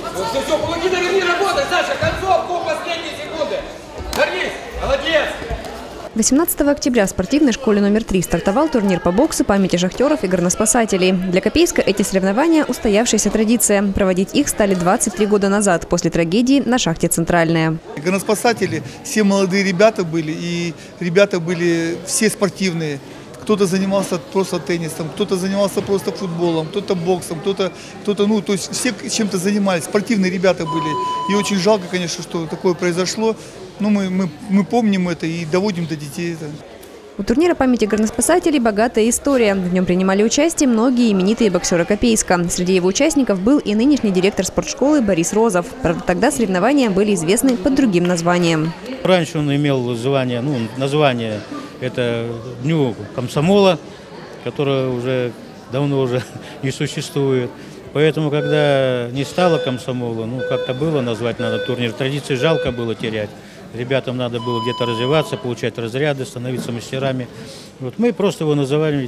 Все, кулаки наверни, работай, Саша, концовку, последние секунды. Вернись, молодец. 18 октября в спортивной школе номер 3 стартовал турнир по боксу памяти шахтеров и горноспасателей. Для Копейска эти соревнования – устоявшаяся традиция. Проводить их стали 23 года назад, после трагедии на шахте «Центральная». Горноспасатели, все молодые ребята были, и ребята были все спортивные. Кто-то занимался просто теннисом, кто-то занимался просто футболом, кто-то боксом, кто-то, ну, то есть все чем-то занимались, спортивные ребята были. И очень жалко, конечно, что такое произошло. Но мы помним это и доводим до детей это. У турнира памяти горноспасателей богатая история. В нем принимали участие многие именитые боксеры Копейска. Среди его участников был и нынешний директор спортшколы Борис Розов. Правда, тогда соревнования были известны под другим названием. Раньше он имел название это Дню комсомола, которое уже давно не существует. Поэтому, когда не стало комсомола, как-то было назвать надо турнир. Традиции жалко было терять. Ребятам надо было где-то развиваться, получать разряды, становиться мастерами. Вот мы просто его называли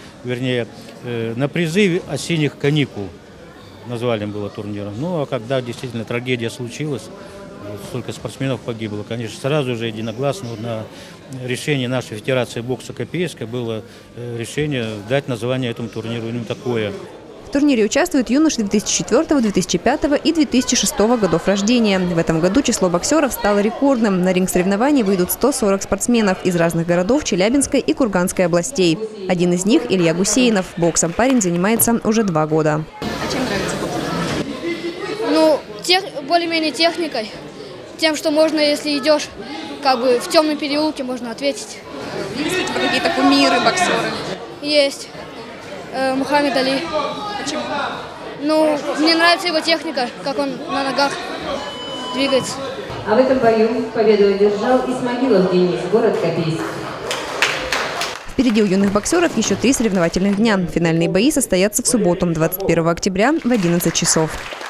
на призыве осенних каникул. Назвали было турниром. Ну, а когда действительно трагедия случилась, столько спортсменов погибло, конечно, сразу же единогласно на решение нашей Федерации бокса Копейска было решение дать название этому турниру именно такое. В турнире участвуют юноши 2004, 2005 и 2006 годов рождения. В этом году число боксеров стало рекордным. На ринг соревнований выйдут 140 спортсменов из разных городов Челябинской и Курганской областей. Один из них – Илья Гусейнов. Боксом парень занимается уже 2 года. А чем нравится бокс? Более-менее техникой. Тем, что можно, если идешь в темном переулке, можно ответить. Есть у тебя какие-то кумиры, боксеры? Есть. Мухаммед Али. Почему? Мне нравится его техника, как он на ногах двигается. А в этом бою победу одержал Исмагилов Денис, город Копейск. Впереди у юных боксеров еще 3 соревновательных дня. Финальные бои состоятся в субботу, 21 октября в 11 часов.